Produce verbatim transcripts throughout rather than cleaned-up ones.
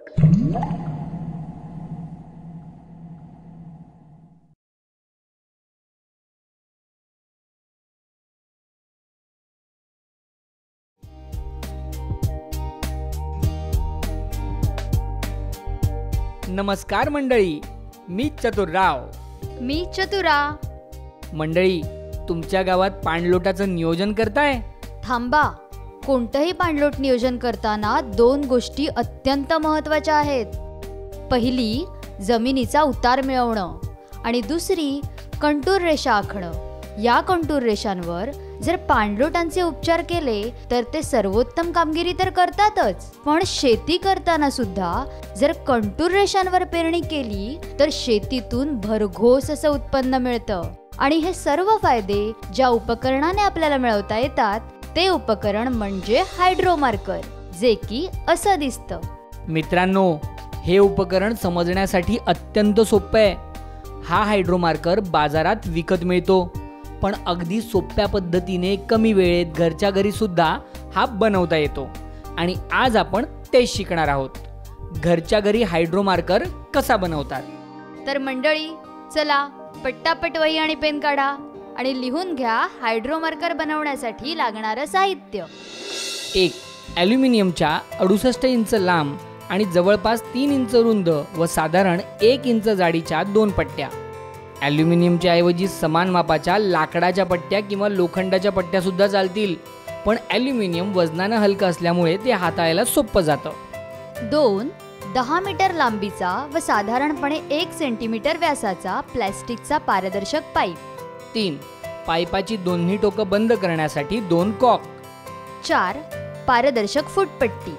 नमस्कार मंडळी, मी चतुरराव. मी चतुरा. मंडळी, तुमच्या गावात पाणलोटाचं नियोजन करताय? थांबा, कोणतंही पाणलोट नियोजन करताना दोन गोष्टी अत्यंत महत्त्वाच्या आहेत. पहिली, जमिनीचा उतार मिळवणं आणि दुसरी, कंटूर रेषा आखणं. या कंटूर रेषांवर जर पाणलोटांचे उपचार केले तर ते सर्वोत्तम कामगिरी तर करतातच, पण शेती करताना सुद्धा जर कंटूर रेषांवर पेरणी केली तर शेतीतून भरघोस असं उत्पन्न मिळतं. आणि हे सर्व फायदे ज्या उपकरणाने आपल्याला मिळवता येतात ते उपकरण म्हणजे हायड्रोमार्कर, जे की असं दिसतं. मित्रांनो, हे उपकरण समजण्यासाठी अत्यंत सोपं आहे. हा हायड्रोमार्कर बाजारात विकत मिळतो, पण अगदी सोप्या पद्धतीने कमी वेळेत घरच्या घरी सुद्धा हा बनवता येतो. आणि आज आपण तेच शिकणार आहोत. घरच्या घरी हायड्रोमार्कर कसा बनवतात. तर मंडळी, चला पट्टापट वही आणि पेन काढा आणि लिहून घ्या हायड्रोमार्कर बनवण्यासाठी लागणारं साहित्य. एक, ॲल्युमिनियमच्या अडुसष्ट इंच लांब आणि जवळपास तीन इंच रुंद व साधारण एक इंच जाडीच्या दोन पट्ट्या. ॲल्युमिनियमच्या ऐवजी समान मापाच्या लाकडाच्या पट्ट्या किंवा लोखंडाच्या पट्ट्या सुद्धा चालतील, पण ॲल्युमिनियम वजनानं हलकं असल्यामुळे ते हाताळायला सोपं जातं. दोन, दहा मीटर लांबीचा व साधारणपणे एक सेंटीमीटर व्यासाचा प्लॅस्टिकचा पारदर्शक पाईप. तीन, पाईपाची दोन्ही टोकं बंद करण्यासाठी दोन कॉक. चार, पारदर्शक फुटपट्टी.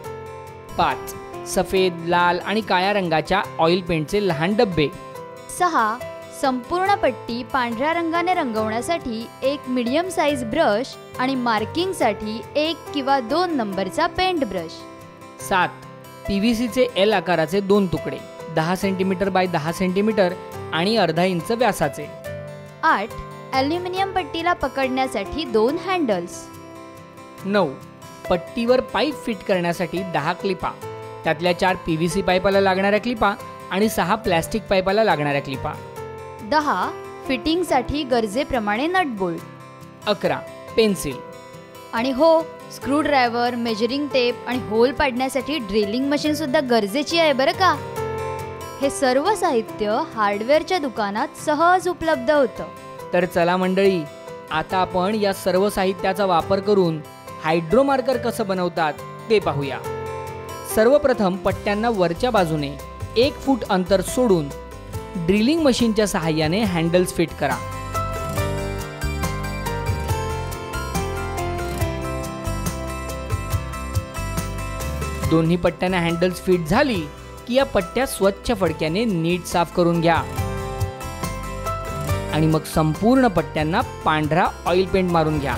पाच, सफेद, लाल आणि काळ्या रंगाच्या ऑइल पेंटचे लहान डब्बे. सहा, संपूर्ण पट्टी पांढऱ्या रंगाने रंगवण्यासाठी एक मीडियम साईज ब्रश आणि मार्किंगसाठी एक किंवा दोन नंबरचा पेंट ब्रश. सात, पीव्हीसीचे एल आकाराचे दोन तुकडे, दहा सेंटीमीटर बाय दहा सेंटीमीटर आणि अर्धा इंच व्यासाचे. आठ, ॲल्युमिनियम पट्टीला पकडण्यासाठी दोन हँडल्स. नऊ, पट्टीवर पाईप फिट करण्यासाठी दहा क्लिपा, त्यातल्या चार पीव्हीसी पाईपाला लागणाऱ्या क्लिपा आणि सहा प्लॅस्टिक पाईपाला लागणाऱ्या क्लिपा. दहा, फिटिंगसाठी गरजेप्रमाणे नट बोल्ट. अकरा, पेन्सिल. आणि हो, स्क्रू ड्रायव्हर, मेजरिंग टेप आणि होल पाडण्यासाठी ड्रिलिंग मशीन सुद्धा गरजेची आहे बरं का. हे सर्व साहित्य हार्डवेअरच्या दुकानात सहज उपलब्ध होतं. तर चला मंडळी, आता आपण या सर्व साहित्याचा वापर करून हायड्रोमार्कर कसं बनवतात ते पाहूया. सर्वप्रथम पट्ट्यांना वरच्या बाजूने एक फूट अंतर सोडून ड्रिलिंग मशीनच्या सहाय्याने हँडल्स फिट करा. दोन्ही पट्ट्यांना हँडल्स फिट झाली की या पट्ट्या स्वच्छ फडक्याने नीट साफ करून घ्या आणि मग संपूर्ण पट्ट्यांना पांढरा ऑइल पेंट मारून घ्या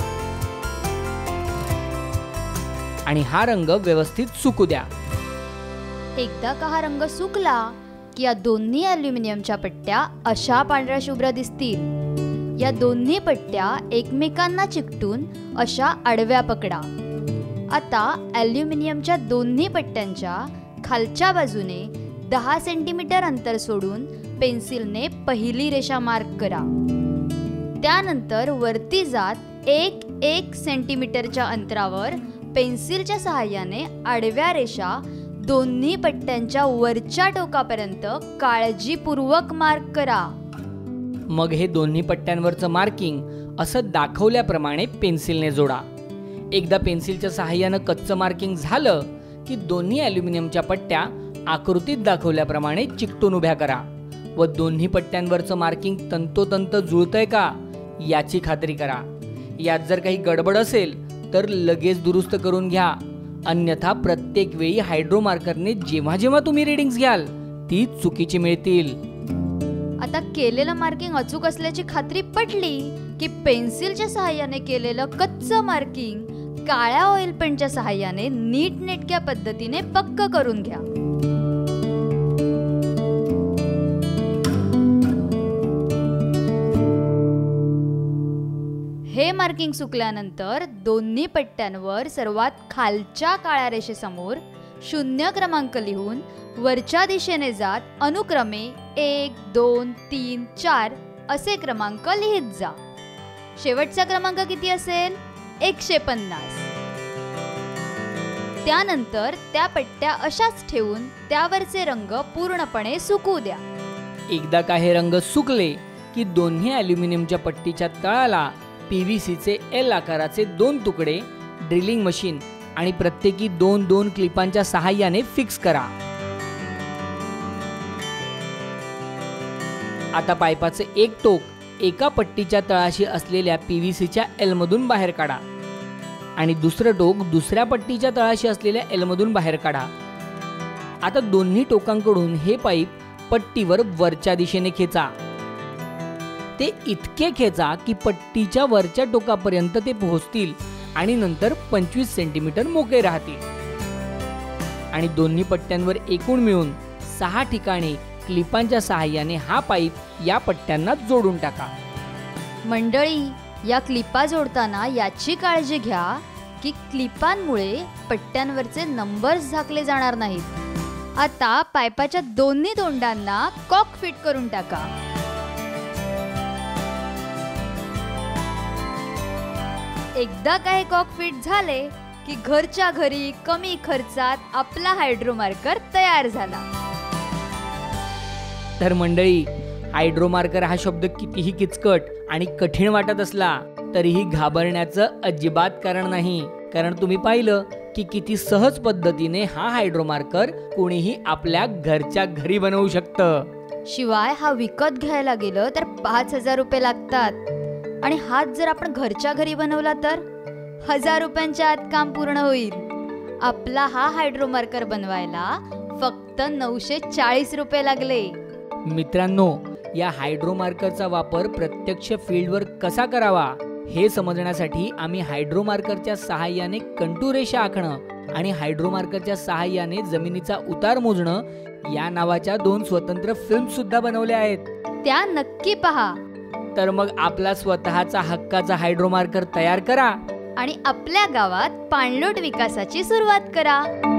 आणि हा रंग व्यवस्थित सुकू द्या. एकदा का हा रंग सुकला की या दोन्ही ॲल्युमिनियमच्या पट्ट्या अशा पांढऱ्या शुभ्र दिसतील. या दोन्ही पट्ट्या एकमेकांना चिकटून अशा आडव्या पकडा. आता ॲल्युमिनियमच्या दोन्ही पट्ट्यांच्या खालच्या बाजूने दहा सेंटीमीटर अंतर सोडून पेन्सिलने पहिली रेषा मार्क करा. त्यानंतर वरती जात एक एक सेंटीमीटरच्या अंतरावर पेन्सिलच्या सहाय्याने आडव्या रेषा दोन्ही पट्ट्यांच्या वरच्या टोकापर्यंत काळजीपूर्वक मार्क करा. मग हे दोन्ही पट्ट्यांवरचं मार्किंग असं दाखवल्याप्रमाणे पेन्सिलने जोडा. एकदा पेन्सिलच्या सहाय्यानं कच्चं मार्किंग झालं की दोन्ही ॲल्युमिनियमच्या पट्ट्या आकृतीत दाखवल्याप्रमाणे चिकटून उभ्या करा व दोन्ही पट्ट्यांवरचं मार्किंग तंतोतंत जुळतंय का याची खात्री करा. यात जर काही गडबड असेल तर लगेच दुरुस्त करून घ्या, अन्यथा प्रत्येक वेळी हायड्रोमार्करने जेव्हा जेव्हा तुम्ही रीडिंग्स घ्याल ती चुकीची मिळतील. आता केलेलं मार्किंग अचूक असल्याची खात्री पटली की पेन्सिलच्या सहाय्याने केलेलं कच्चं मार्किंग काळ्या ऑइल पेंटच्या सहाय्याने नीटनेटक्या पद्धतीने पक्क करून घ्या. हे मार्किंग सुकल्यानंतर दोन्ही पट्ट्यांवर सर्वात खालच्या काळ्या रेषेसमोर शून्य क्रमांक लिहून वरच्या दिशेने जात अनुक्रमे एक दोन तीन चार असे क्रमांक लिहित जा. शेवटचा क्रमांक किती असेल? एकशे पन्नास. त्यानंतर त्या पट्ट्या अशाच ठेवून त्यावरचे रंग पूर्णपणे सुकू द्या. एकदा का हे रंग सुकले की दोन्ही ॲल्युमिनियमच्या पट्टीच्या तळाला पी व्ही सीचे एल आकाराचे दोन तुकडे ड्रिलिंग मशीन आणि प्रत्येकी दोन दोन क्लिपांच्या सहाय्याने फिक्स करा. आता पाईपाचे एक टोक एका पट्टीच्या तळाशी असलेल्या पी व्ही सीच्या एलमधून बाहेर काढा आणि दुसरं टोक दुसऱ्या पट्टीच्या तळाशी असलेल्या एलमधून बाहेर काढा. आता दोन्ही टोकांकडून हे पाईप पट्टीवर वरच्या दिशेने खेचा. ते इतके खेचा की पट्टीच्या वरच्या टोकापर्यंत ते पोहोचतील आणि नंतर पंचवीस सेंटीमीटर मोकळे राहतील. आणि दोन्ही पट्ट्यांवर एकूण मिळून सहा ठिकाणी क्लिपांच्या सहाय्याने हा पाईप या पट्ट्यांना जोडून टाका. मंडळी, या क्लिपा जोडताना याची काळजी घ्या की क्लिपांमुळे पट्ट्यांवरचे नंबर्स झाकले जाणार नाहीत. आता पाईपाच्या दोन्ही तोंडांना कॉक फिट करून टाका. एकदा काय कॉक फिट झाले की घरच्या घरी कमी खर्चात आपला हायड्रोमार्कर तयार झाला. तर मंडळी, हायड्रोमार्कर हा शब्द कितीही किचकट आणि कठीण वाटत असला तरीही घाबरण्याचं अजिबात कारण नाही. कारण तुम्ही पाहिलं की किती सहज पद्धतीने हा हायड्रोमार्कर कोणीही आपल्या घरच्या घरी बनवू शकतं. शिवाय हा विकत घ्यायला गेलं तर पाच हजार रुपये लागतात आणि हाच जर आपण घरच्या घरी बनवला तर हजार रुपयांच्या आत काम पूर्ण होईल. आपला हा हायड्रोमार्कर बनवायला फक्त नऊशे चाळीस रुपये लागले. मित्रांनो, या हायड्रोमार्करचा वापर प्रत्यक्ष फील्डवर कसा करावा हे समजण्यासाठी आम्ही हायड्रोमार्करच्या सहाय्याने कंटूर रेषा आखणं आणि हायड्रोमार्करच्या सहाय्याने जमिनीचा उतार मोजणं या नावाच्या दोन स्वतंत्र फिल्म सुद्धा बनवल्या आहेत. त्या नक्की पहा. तर मग आपला स्वतःचा हक्काचा हायड्रोमार्कर तयार करा आणि आपल्या गावात पाणलोट विकासाची सुरुवात करा.